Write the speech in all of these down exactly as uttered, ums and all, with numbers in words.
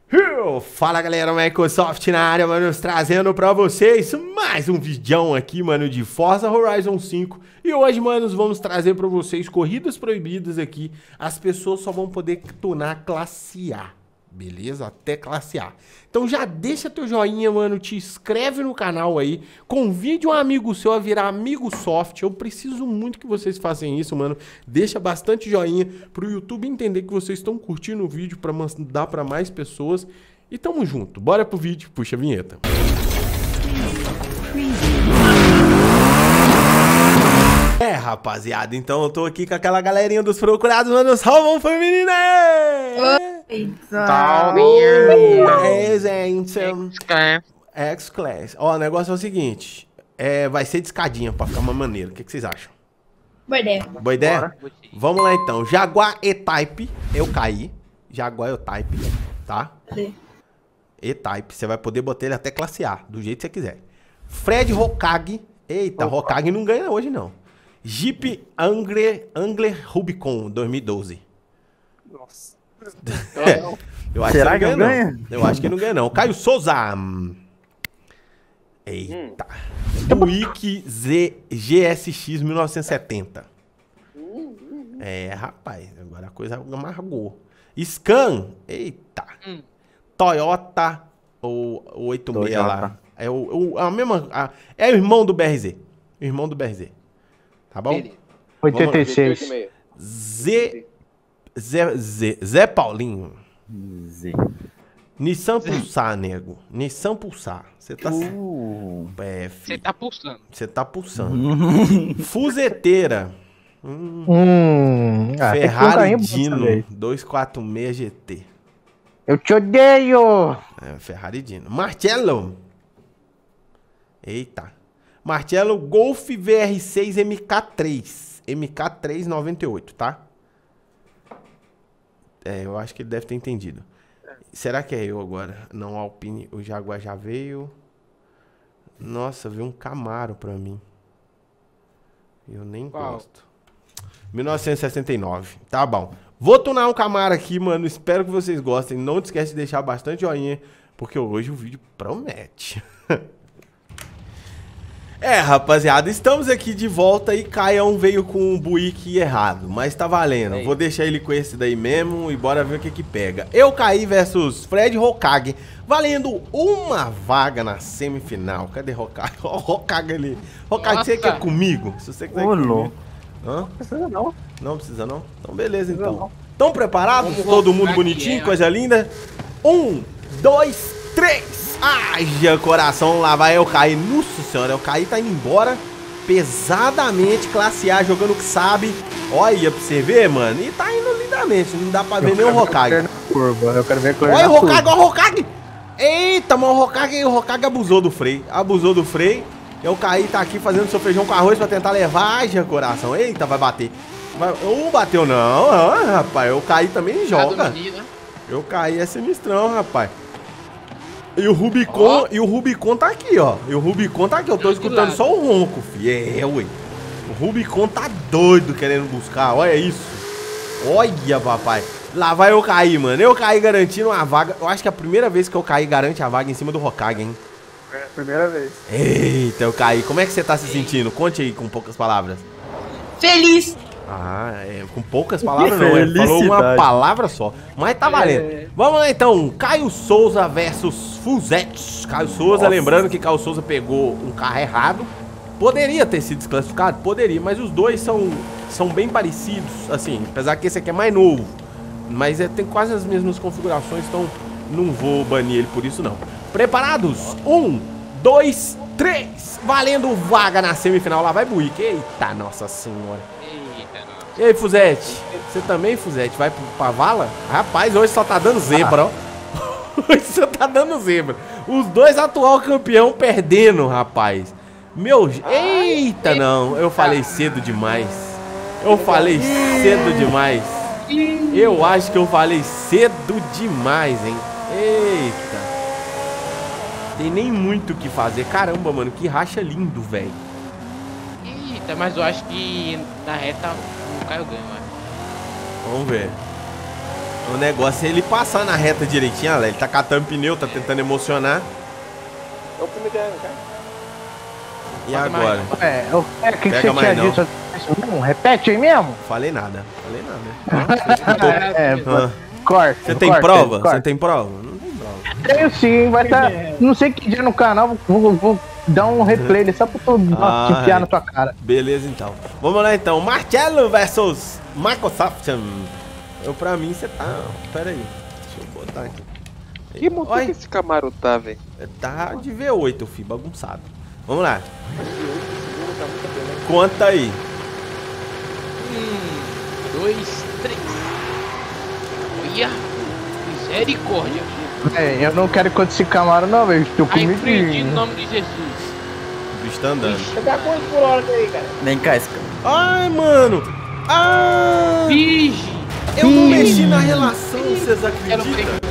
Fala galera, Microsoft na área, mano, trazendo pra vocês mais um vídeo aqui, mano, de Forza Horizon cinco. E hoje, manos, vamos trazer pra vocês corridas proibidas aqui. As pessoas só vão poder tunar classe A, beleza? Até classe A. Então já deixa teu joinha, mano, te inscreve no canal aí, convide um amigo seu a virar amigo soft. Eu preciso muito que vocês façam isso, mano. Deixa bastante joinha pro YouTube entender que vocês estão curtindo o vídeo pra mandar pra mais pessoas. E tamo junto. Bora pro vídeo, puxa a vinheta. É, rapaziada, então eu tô aqui com aquela galerinha dos procurados, mano, salvão feminina! Salve! É, gente. X-Class. Ó, o negócio é o seguinte, é, vai ser de escadinha pra ficar mais maneiro. O que, que vocês acham? Boa ideia. Boa ideia? Bora. Vamos lá então. Jaguar E-Type, eu caí. Jaguar E-Type, tá? Cadê? E-Type, você vai poder botar ele até classe A, do jeito que você quiser. Fred Hokage. Eita, Opa. Hokage não ganha hoje, não. Jeep Angler, Angler Rubicon dois mil e doze. Nossa. É, eu acho Será que, que não ganha, ganha? Não. Eu acho que não ganha, não. Caio Souza. Eita. Buick Z G S X mil novecentos e setenta. É, rapaz, agora a coisa amargou. Scan. Eita. Hum. Toyota, o, o oitenta e seis lá. É o, o, a mesma, a, é o irmão do B R Z. O irmão do B R Z. Tá bom? oitenta e seis. Z, Zé, Zé, Zé Paulinho. Z. Nissan Pulsar, nego. Nissan Pulsar. Você tá... Você uh. tá pulsando. Você tá pulsando. Fuzeteira. Hum. Hum. Ah, Ferrari Dino duzentos e quarenta e seis G T. Eu te odeio! É, Ferrari Dino. Marcello. Eita. Marcello Golf V R seis M K três. M K três noventa e oito, tá? É, eu acho que ele deve ter entendido. É. Será que é eu agora? Não, Alpine. O Jaguar já veio. Nossa, veio um Camaro pra mim. Eu nem Qual? gosto. mil novecentos e sessenta e nove. Tá bom. Vou tunar um Camaro aqui, mano. Espero que vocês gostem. Não te esquece de deixar bastante joinha, porque hoje o vídeo promete. É, rapaziada, estamos aqui de volta e Caião veio com um Buick errado, mas tá valendo. Ei. Vou deixar ele com esse daí mesmo e bora ver o que que pega. Eu caí versus Fred Hokage, valendo uma vaga na semifinal. Cadê Hokage? O Hokage ali. Hokage, você quer comigo? Se você quiser comigo. Hã? Não precisa não. Não precisa não? Então beleza, então. Não. Estão preparados? Vamos Todo mundo bonitinho, é, coisa linda? Um, dois, três. Haja coração, lá vai eu cair. Nossa senhora, eu caí, tá indo embora pesadamente, classe A, jogando o que sabe. Olha pra você ver, mano. E tá indo lindamente, não dá pra ver nem o Hokage. Eu quero ver a cor. Olha o Hokage, olha o Hokage. Eita, mas o Hokage, o Hokage abusou do freio. Abusou do freio. Eu caí, tá aqui fazendo seu feijão com arroz pra tentar levar. Haja coração. Eita, vai bater. Vai... Não bateu não, ah, rapaz. Eu caí também e joga. Eu caí é sinistrão, rapaz. E o Rubicon, oh. e o Rubicon tá aqui, ó. E o Rubicon tá aqui, eu tô escutando só o ronco, fi. É, ué. O Rubicon tá doido querendo buscar, olha isso. Olha, papai. Lá vai eu cair, mano. Eu caí garantindo uma vaga. Eu acho que é a primeira vez que eu caí garante a vaga em cima do Hokage, hein? É a primeira vez. Eita, eu caí. Como é que você tá se sentindo? Conte aí com poucas palavras. Feliz. Ah, é, com poucas palavras não, ele falou uma palavra só, mas tá valendo. É. Vamos lá então, Caio Souza versus Fuzete. Caio Souza, Nossa. Lembrando que Caio Souza pegou um carro errado. Poderia ter sido desclassificado? Poderia, mas os dois são, são bem parecidos, assim, apesar que esse aqui é mais novo. Mas é, tem quase as mesmas configurações, então não vou banir ele por isso não. Preparados? Um, dois, três. Valendo vaga na semifinal, lá vai Buick. Eita, nossa senhora. E aí, Fuzete? Você também, Fuzete? Vai pra vala? Rapaz, hoje só tá dando zebra, ó. Hoje só tá dando zebra. Os dois atual campeão perdendo, rapaz. Meu... Eita, não. Eu falei cedo demais. Eu falei cedo demais. Eu acho que eu falei cedo demais, hein. Eita. Tem nem muito o que fazer. Caramba, mano, que racha lindo, velho. Eita, mas eu acho que na reta o Caio ganha, mano. Vamos ver. O negócio é ele passar na reta direitinho, olha lá, ele tá catando pneu, tá tentando emocionar. É o primeiro cara. E agora? É, o é, que, que Pega você mais tinha não. dito? Não, repete aí mesmo? Falei nada, falei nada. É, Ah. corta. Você tem corta, prova? Você corta. tem prova? Não tem prova. Tenho sim, vai estar. Não sei que dia no canal, vou, vou, vou dar um replay ali só pra tu Ah, te enfiar é. na tua cara. Beleza, então. Vamos lá, então. Marcelo versus Microsoft. Eu, pra mim, você tá... Pera aí. Deixa eu botar aqui. Que motor Olha, que esse Camaro tá, velho? tá de V oito, filho. Bagunçado. Vamos lá. Conta aí. Um, dois, três. Olha. Misericórdia. É, eu não quero contra esse Camaro, não, velho. Estou com Aí empreendi no medo. nome de Jesus. O bicho tá andando. Você tá quanto por hora aí, cara? Vem cá, esse cara. Ai, mano. Ah, Vige. eu não mexi na relação, vocês Quero acreditam? pegar.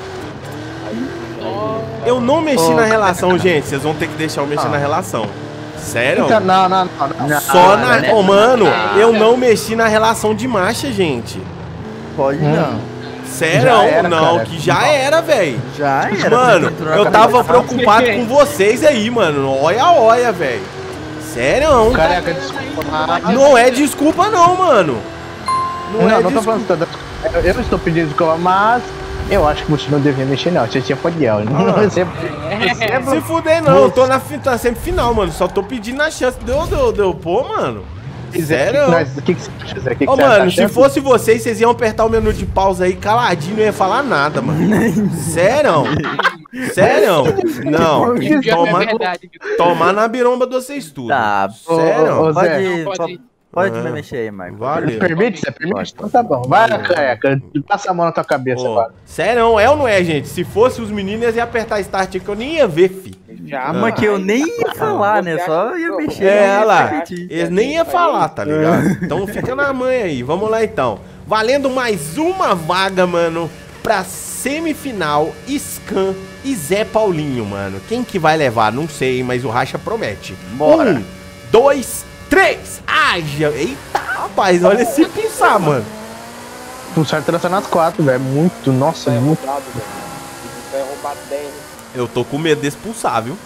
Eu não mexi Ô, na relação, gente. Vocês vão ter que deixar eu mexer Ah. na relação. Sério? Então, não, não, não, não. Só não, na... né? Ô, mano, Ah, eu cara. não mexi na relação de marcha, gente. Pode Hum. não. Sério? Já era, não, cara. que já Não. era, velho. Já era. Mano, tem que entrar eu na tava cabeça. preocupado com vocês aí, mano. Olha, olha, velho. Sério? Careca, desculpa. mas- Não é desculpa, não, mano. Não, Não, é não tô desculpa. falando toda. Eu, eu não estou pedindo desculpa, mas eu acho que você não devia mexer, não. Você tinha podiel. Ah. Você, você é Se fuder, não. Eu tô na fi- tá sempre final, mano. Só tô pedindo a chance. Deu, deu, deu. Pô, mano. Sério? O que, que você acha, Zé? O que, que Ô, você acha? mano, se fosse vocês, vocês iam apertar o menu de pausa aí caladinho, não ia falar nada, mano. Sério? Sério? Não. Isso já é Tomar, verdade. viu? tomar na biromba de vocês tudo. Tá, Ô, Sério? ô, Zé. Pode, Pode pode, ir. pode Ah. me mexer aí, Marco. Valeu. Permite? Você permite? Então tá bom. Vai, careca. Passa a mão na tua cabeça Ô, agora. sério, é ou não é, gente? Se fosse os meninos, eles iam apertar start aqui que eu nem ia ver, fi. Já, Uma que eu nem ia falar, né? Só ia mexer. É, ia olha lá. repetir. Eles nem iam falar, tá ligado? Então fica na manha aí. Vamos lá, então. Valendo mais uma vaga, mano, pra semifinal, Scan e Zé Paulinho, mano. Quem que vai levar? Não sei, mas o Racha promete. Bora. Um, dois, três. Haja. Eita, rapaz, olha esse pensar, mano. O certo era nas quatro, velho. Muito, nossa, é muito. roubado, velho. Vai roubar dez. Eu tô com medo de expulsar, viu?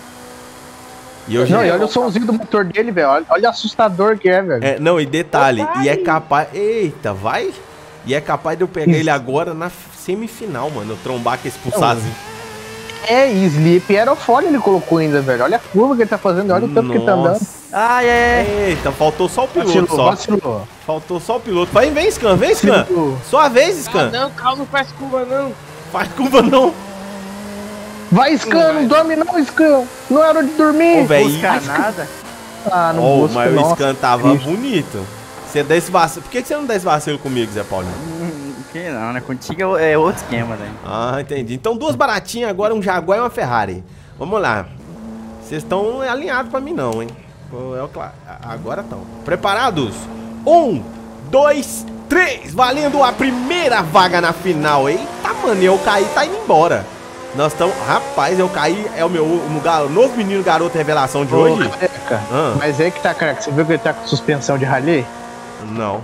E eu já... Não, e olha o somzinho do motor dele, velho. Olha, olha o assustador que é, velho. É, não, e detalhe, e é capaz... Eita, vai? E é capaz de eu pegar ele agora na semifinal, mano. Eu trombar com esse pulsarzinho. É, e Sleep aerofólio ele colocou ainda, velho. Olha a curva que ele tá fazendo, olha o tanto que ele tá andando. Nossa. Ah, é. Eita, faltou só o piloto, Vacilou, só. vacilou. Faltou só o piloto. Vai, vem, Scan, vem, Scan. Vacilou. Sua vez, Ah, Scan. não, calma, não faz curva, não. Faz curva, não. Vai, Scan, não dorme não, Scan. Não é hora de dormir. Ô, velho. Buscar nada. Ah, não Ó, busca, mas o nossa. Scan tava triste. bonito. Você dá esse vacilo. Por que que você não dá esse vacilo comigo, Zé Paulinho? Hum, Que não, né? Contigo é outro esquema, né? Ah, entendi. Então duas baratinhas agora, um Jaguar e uma Ferrari. Vamos lá. Vocês estão alinhados pra mim não, hein? Pô, é o cla- Agora estão. Preparados? Um, dois, três. Valendo a primeira vaga na final. Eita, mano, eu caí, tá indo embora. Nós estamos... Rapaz, eu caí. É o meu o gar- o novo menino garoto revelação de Ô, hoje? careca, Ah. mas aí que tá, cara, você viu que ele tá com suspensão de rally? Não.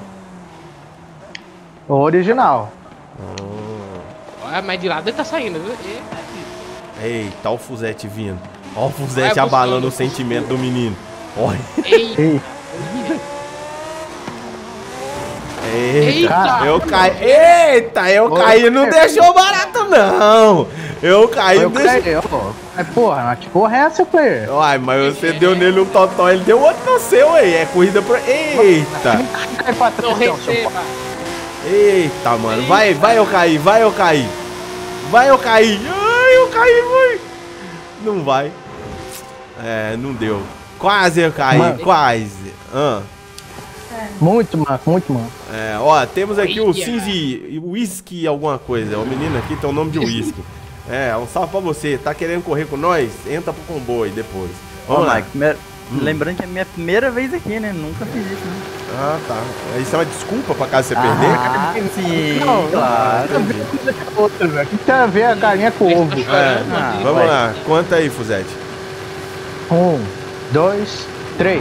O original. Olha, mas de lado ele tá saindo, viu? Eita, Eita, ó o Fuzete vindo. Ó o Fuzete Vai abalando buscando. o sentimento do menino. Olha. Ei, Ei, Eita, Eita. eu caí. Eita, eu Ô, caí, não eu- deixou barato, não. Eu caí, eu não deixou. caí, ó. Mas porra, mas que porra é essa, player? Uai, mas você deu nele um totó, ele deu outro no seu aí. É corrida pra. Eita, Cai pra trás, não então, seu receba. eita, mano. Vai, vai eu cair, vai eu cair. Vai eu cair. Ai, eu caí, vai. Não vai. É, não deu. Quase eu caí, Mano. quase. Ah. Muito, mano, muito, mano. É, ó, temos aqui o Olha. Cinzi Whisky alguma coisa. O menino aqui tem o nome de whisky. É, um salve pra você. Tá querendo correr com nós? Entra pro comboio depois. Vamos Ó, lá. Mike, primeira- Lembrando que é a minha primeira vez aqui, né? Nunca fiz isso, né? Ah, tá. Isso é uma desculpa pra caso você perder? Ah, sim, Não, claro. Não tem coisa com a outra, velho. O que tem a ver a galinha com o ovo? É, Ah, vamos vai. lá. Conta aí, Fuzete. Um, dois, três.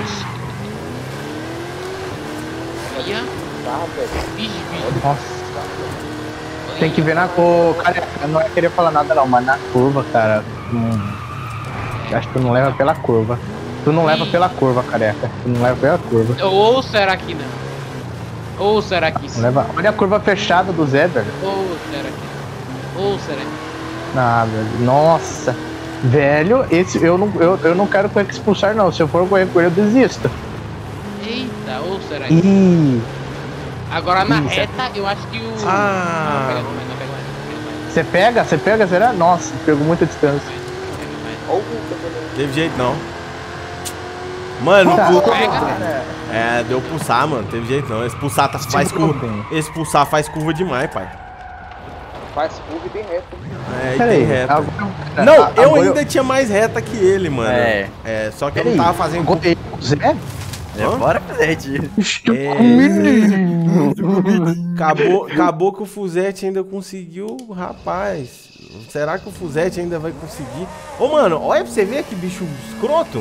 Olha, Tá, velho. bicho, bicho. Nossa. Tem que ver na cor. Cara, eu não ia querer falar nada não, mas na curva, cara. Hum, acho que tu não leva pela curva. Tu não leva pela curva, careca. Tu não leva pela curva. Ou será que não? Ou será que sim? Leva... Olha a curva fechada do Zé, velho. Ou será que não? Ou será que Ah, velho. Nossa. Velho, esse eu não, eu, eu não quero com ele expulsar, não. Se eu for correr com ele, eu desisto. Eita, ou será que Ih. Agora na Isso. reta, eu acho que o... Ah. Não, pega, não, pega, não, pega mais. Você pega? Você pega, será? Nossa, pegou muita distância. Olha o Guga também. Teve jeito não. Mano, Tá. o- Pega, é, deu pulsar, mano. Teve jeito não. Esse pulsar tá, faz curva. Esse pulsar faz curva demais, pai. Faz curva e bem reto. É, e Pera tem aí. reta. Agora- Não, a- eu agora ainda tinha mais reta que ele, mano. É. É, só que eu Pera não aí, tava fazendo. agora ele- o Zé? É, Hã? bora, Fuzete. É. Menino. Acabou, acabou que o Fuzete ainda conseguiu, rapaz. Será que o Fuzete ainda vai conseguir? Ô, mano, olha pra você ver que bicho escroto.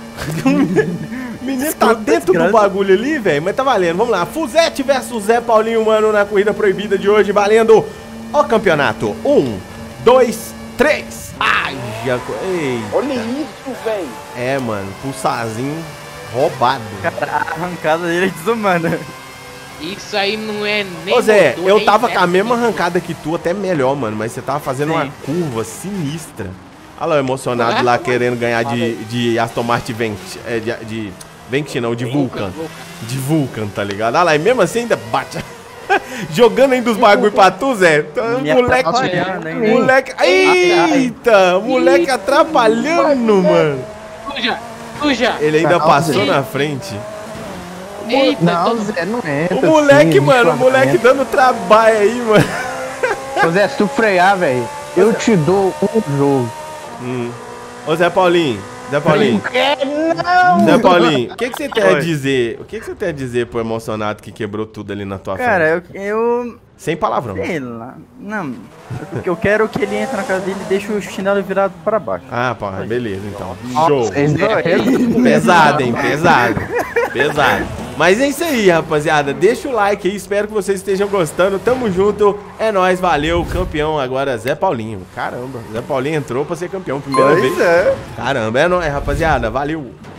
O menino tá dentro do bagulho ali, velho, mas tá valendo. Vamos lá, Fuzete versus Zé Paulinho, mano, na corrida proibida de hoje, valendo o campeonato. Um, dois, três. Ai, já... Ei. Olha isso, velho. É, mano, pulsarzinho roubado. Cara, a arrancada dele é desumana. Isso aí não é nem... Ô Zé, motor, eu nem tava com a reto, mesma nem- arrancada que tu, até melhor, mano, mas você tava fazendo Sim. uma curva sinistra. Olha lá, eu emocionado Não é lá, Aston querendo ganhar de, de Aston Martin Vent, é, de, de Vent não, de Vulcan. Vulcan. De Vulcan, tá ligado? Olha lá, e mesmo assim ainda bate. Jogando ainda os bagulho pra tu, Zé. Então, Me moleque, atrapalhando, hein? moleque, eita, moleque atrapalhando, mano. Suja, suja. Ele ainda Não, passou Zé. na frente. Eita, Não, todo... Zé, não entra. O moleque, assim, mano, o bicho, moleque entra. dando trabalho aí, mano. Ô Zé, se tu frear, velho, eu te dou um jogo. Hum. Ô Zé Paulinho, Zé Paulinho, Não! Zé Paulinho, o que, que você tem a Oi. dizer? O que, que você tem a dizer pro emocionado que quebrou tudo ali na tua Cara, frente? eu, eu. Sem palavrão. Sei lá. Não. Eu, eu quero que ele entre na casa dele e deixe o chinelo virado para baixo. Ah, pá, beleza, então. Nossa, Show. esse é- Pesado, hein? Pesado. Pesado. Mas é isso aí, rapaziada. Deixa o like aí. Espero que vocês estejam gostando. Tamo junto. É nóis, valeu. Campeão agora, Zé Paulinho. Caramba, Zé Paulinho entrou pra ser campeão. Primeira vez. é. Caramba, é nóis, rapaziada. Valeu.